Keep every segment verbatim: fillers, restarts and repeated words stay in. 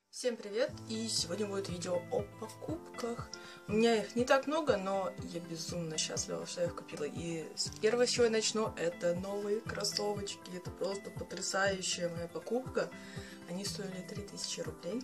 Всем привет! И сегодня будет видео о покупках. У меня их не так много, но я безумно счастлива, что я их купила. И с первого, с чего я начну, это новые кроссовочки. Это просто потрясающая моя покупка. Они стоили три тысячи рублей.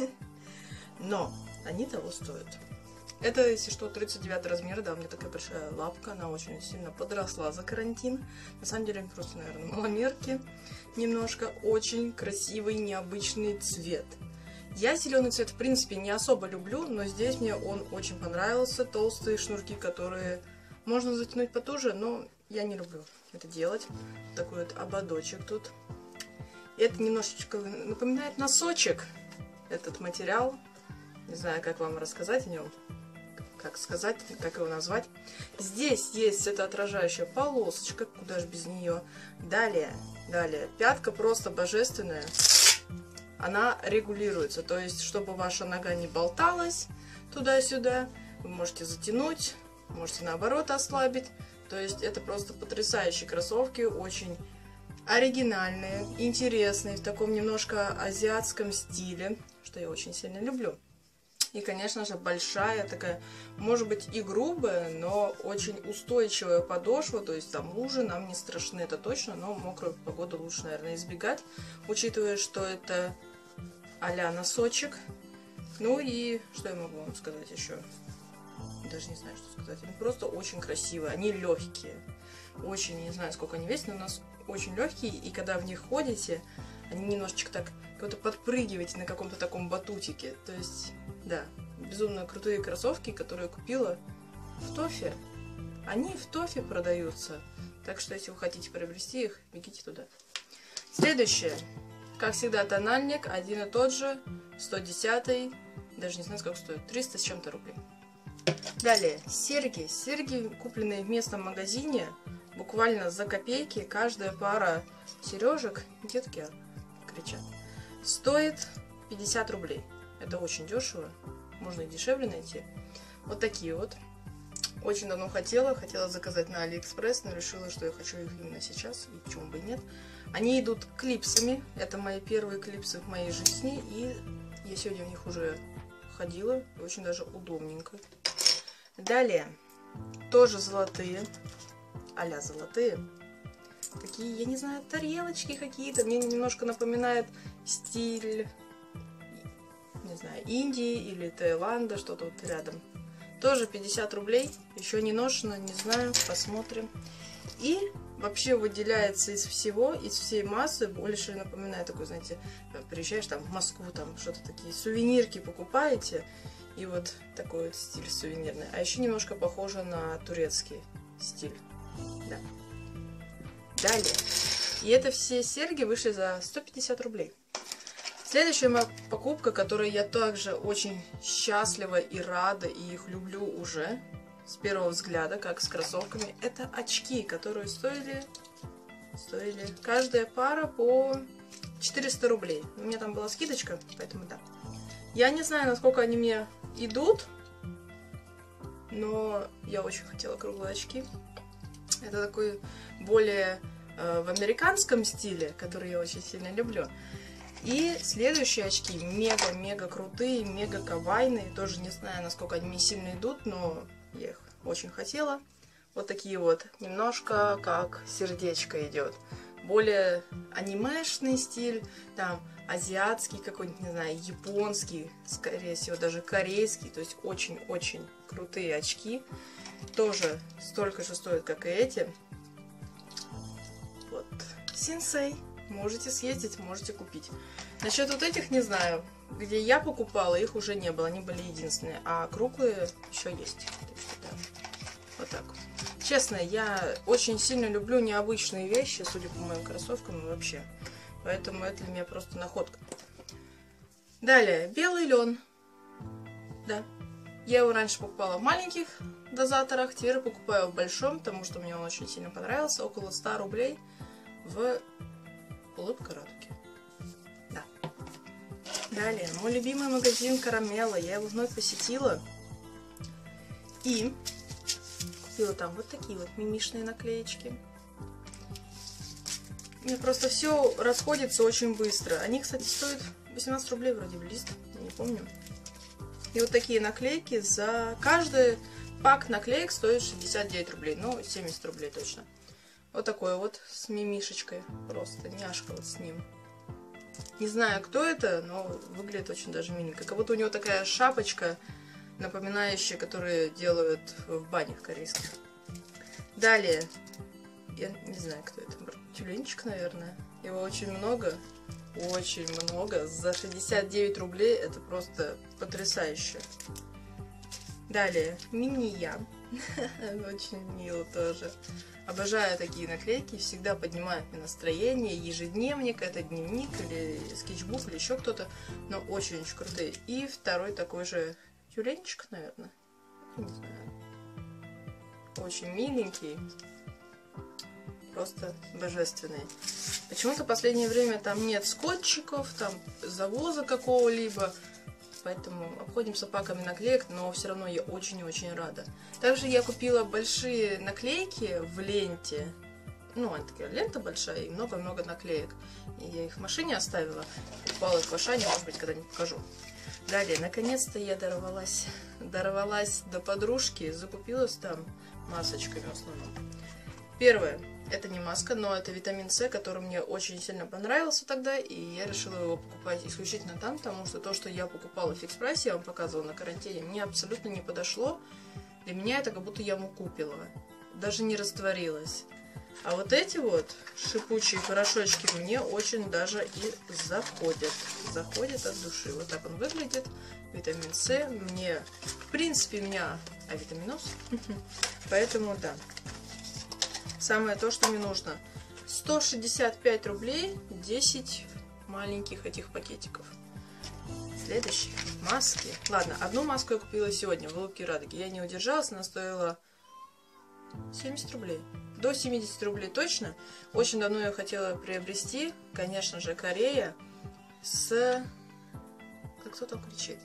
Но они того стоят. Это, если что, тридцать девятый размер, да, у меня такая большая лапка, она очень сильно подросла за карантин. На самом деле, просто, наверное, маломерки немножко. Очень красивый, необычный цвет. Я зеленый цвет, в принципе, не особо люблю, но здесь мне он очень понравился. Толстые шнурки, которые можно затянуть потуже, но я не люблю это делать. Такой вот ободочек тут. Это немножечко напоминает носочек, этот материал. Не знаю, как вам рассказать о нем. Как сказать, как его назвать. Здесь есть светоотражающая полосочка, куда же без нее. Далее, далее, пятка просто божественная. Она регулируется, то есть, чтобы ваша нога не болталась туда-сюда, вы можете затянуть, можете наоборот ослабить. То есть, это просто потрясающие кроссовки, очень оригинальные, интересные, в таком немножко азиатском стиле, что я очень сильно люблю. И, конечно же, большая такая, может быть, и грубая, но очень устойчивая подошва. То есть там лужи нам не страшны, это точно, но мокрую погоду лучше, наверное, избегать, учитывая, что это а-ля носочек. Ну и что я могу вам сказать еще? Даже не знаю, что сказать. Они просто очень красивые, они легкие. Очень, не знаю, сколько они весят, но у нас очень легкие. И когда в них ходите, они немножечко так, как-то подпрыгиваете на каком-то таком батутике. То есть, да, безумно крутые кроссовки, которые я купила в Тофе. Они в Тофе продаются. Так что, если вы хотите приобрести их, бегите туда. Следующее. Как всегда, тональник. Один и тот же. сто десятый. Даже не знаю, сколько стоит. триста с чем-то рублей. Далее. Серьги. Серьги, купленные в местном магазине. Буквально за копейки. Каждая пара сережек. Детки кричат. Стоит пятьдесят рублей. Это очень дешево. Можно и дешевле найти. Вот такие вот. Очень давно хотела. Хотела заказать на Алиэкспресс, но решила, что я хочу их именно сейчас. И почему бы и нет. Они идут клипсами. Это мои первые клипсы в моей жизни. И я сегодня в них уже ходила. И очень даже удобненько. Далее. Тоже золотые. А-ля золотые. Такие, я не знаю, тарелочки какие-то. Мне немножко напоминает стиль, не знаю, Индии или Таиланда, что-то вот рядом. Тоже пятьдесят рублей. Еще не ношено, не знаю, посмотрим. И вообще выделяется из всего, из всей массы, больше напоминает такой, знаете, приезжаешь там в Москву, там что-то такие сувенирки покупаете. И вот такой вот стиль сувенирный. А еще немножко похоже на турецкий стиль. Да. Далее. И это все серьги вышли за сто пятьдесят рублей. Следующая моя покупка, которой я также очень счастлива и рада, и их люблю уже с первого взгляда, как с кроссовками, это очки, которые стоили, стоили каждая пара по четыреста рублей. У меня там была скидочка, поэтому да. Я не знаю, насколько они мне идут, но я очень хотела круглые очки. Это такой более э, в американском стиле, который я очень сильно люблю. И следующие очки мега-мега крутые, мега кавайные. Тоже не знаю, насколько они мне сильно идут, но я их очень хотела. Вот такие вот, немножко как сердечко идет. Более анимешный стиль, там азиатский какой-нибудь, не знаю, японский, скорее всего даже корейский. То есть очень-очень крутые очки. Тоже столько же стоят, как и эти. Вот. Синсей. Можете съездить, можете купить. Насчет вот этих не знаю. Где я покупала, их уже не было. Они были единственные. А круглые еще есть. Так что, да. Вот так вот. Честно, я очень сильно люблю необычные вещи, судя по моим кроссовкам и вообще. Поэтому это для меня просто находка. Далее. Белый лен. Да. Я его раньше покупала в маленьких дозаторах. Теперь покупаю в большом, потому что мне он очень сильно понравился. Около ста рублей в улыбка радуги. Да. Далее. Мой любимый магазин Карамелла. Я его вновь посетила. И купила там вот такие вот мимишные наклеечки. Мне просто все расходится очень быстро. Они, кстати, стоят восемнадцать рублей вроде бы лист, не помню. И вот такие наклейки. За каждый пак наклеек стоит шестьдесят девять рублей. Ну, семьдесят рублей точно. Вот такой вот с мимишечкой. Просто няшка вот с ним. Не знаю, кто это, но выглядит очень даже миленько. Как будто у него такая шапочка, напоминающая, которые делают в банях корейских. Далее. Я не знаю, кто это. Тюленчик, наверное. Его очень много. Очень много. За шестьдесят девять рублей это просто потрясающе. Далее. Мини-я. Очень мило тоже. Обожаю такие наклейки. Всегда поднимают мне настроение. Ежедневник, это дневник или скетчбук, или еще кто-то. Но очень-очень крутые. И второй такой же тюленчик, наверное. Не знаю. Очень миленький. Просто божественный. Почему-то в последнее время там нет скотчиков, там завоза какого-либо. Поэтому обходимся паками наклеек, но все равно я очень и очень рада. Также я купила большие наклейки в ленте. Ну, она такая лента большая и много-много наклеек. И я их в машине оставила. Упала их в Ашане, может быть, когда-нибудь покажу. Далее, наконец-то я дорвалась, дорвалась до подружки. Закупилась там масочками в основном. Первое. Это не маска, но это витамин С, который мне очень сильно понравился тогда, и я решила его покупать исключительно там, потому что то, что я покупала в Фикс Прайсе, я вам показывала на карантине, мне абсолютно не подошло. Для меня это как будто я муку пила, даже не растворилась. А вот эти вот шипучие порошочки мне очень даже и заходят, заходят от души. Вот так он выглядит, витамин С, мне, в принципе, у меня авитаминоз, поэтому да. Самое то, что мне нужно. сто шестьдесят пять рублей, десять маленьких этих пакетиков. Следующие. Маски. Ладно, одну маску я купила сегодня в улыбке радуги. Я не удержалась, она стоила семьдесят рублей. До семидесяти рублей точно. Очень давно я хотела приобрести. Конечно же, Корея с... Кто там кричит?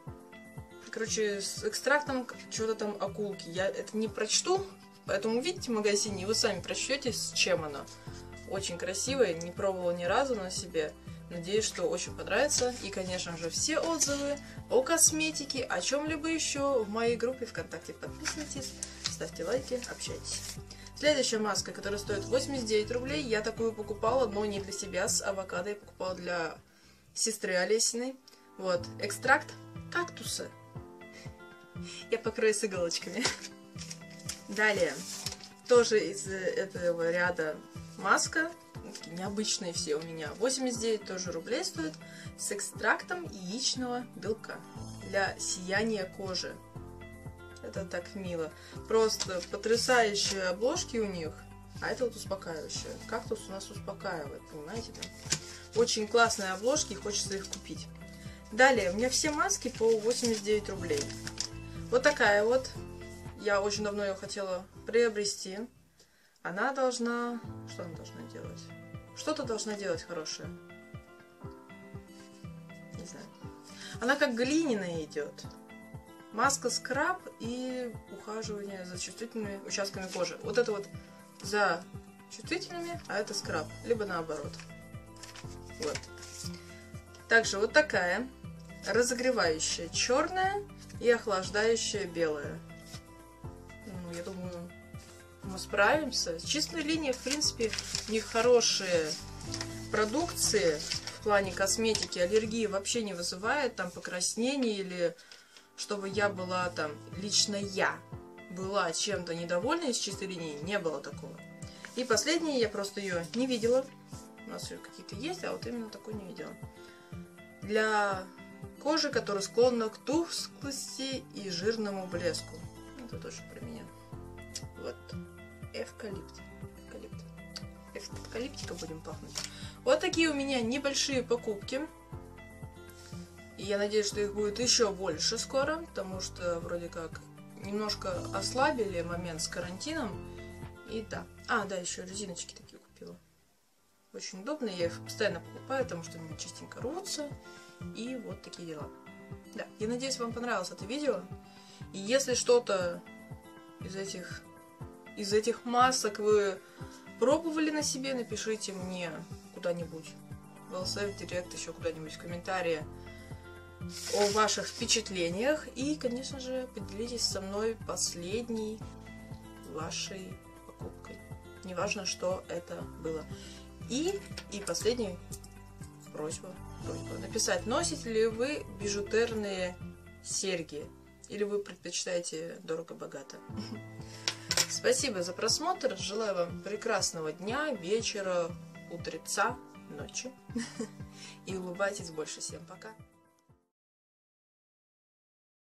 Короче, с экстрактом чего-то там акулки. Я это не прочту. Поэтому увидите в магазине, и вы сами прочтете, с чем она. Очень красивая, не пробовала ни разу на себе. Надеюсь, что очень понравится. И, конечно же, все отзывы о косметике, о чем-либо еще в моей группе ВКонтакте. Подписывайтесь, ставьте лайки, общайтесь. Следующая маска, которая стоит восемьдесят девять рублей. Я такую покупала, но не для себя, с авокадо. Я покупала для сестры Олесиной. Вот, экстракт кактуса. Я покрою с иголочками. Далее, тоже из этого ряда маска, такие необычные все у меня, восемьдесят девять тоже рублей стоит, с экстрактом яичного белка для сияния кожи. Это так мило. Просто потрясающие обложки у них, а это вот успокаивающее. Кактус у нас успокаивает, понимаете, да? Очень классные обложки, хочется их купить. Далее, у меня все маски по восемьдесят девять рублей. Вот такая вот. Я очень давно ее хотела приобрести. Она должна... Что она должна делать? Что-то должна делать хорошее. Не знаю. Она как глиняная идет. Маска скраб и ухаживание за чувствительными участками кожи. Вот это вот за чувствительными, а это скраб. Либо наоборот. Вот. Также вот такая. Разогревающая черная и охлаждающая белая. Ну, я думаю, мы справимся. Чистая линия, в принципе, у них хорошие продукции в плане косметики. Аллергии вообще не вызывает, там покраснение или чтобы я была там, лично я была чем-то недовольна из чистой линии, не было такого. И последнее, я просто ее не видела. У нас ее какие-то есть, а вот именно такой не видела. Для кожи, которая склонна к тусклости и жирному блеску. Это тоже про меня. Вот. Эвкалипт. Эвкалипт. Эвкалиптика будем пахнуть. Вот такие у меня небольшие покупки. И я надеюсь, что их будет еще больше скоро, потому что вроде как немножко ослабили момент с карантином. И да. А, да, еще резиночки такие купила. Очень удобные, я их постоянно покупаю, потому что они частенько рвутся. И вот такие дела. Да, я надеюсь, вам понравилось это видео. И если что-то из этих, из этих масок вы пробовали на себе, напишите мне куда-нибудь в эл эс эф директ, еще куда-нибудь в комментарии о ваших впечатлениях. И, конечно же, поделитесь со мной последней вашей покупкой. Неважно, что это было. И, и последняя просьба, просьба написать, носите ли вы бижутерные серьги, или вы предпочитаете дорого-богато. Спасибо за просмотр. Желаю вам прекрасного дня, вечера, утреца, ночи. И улыбайтесь больше. Всем пока.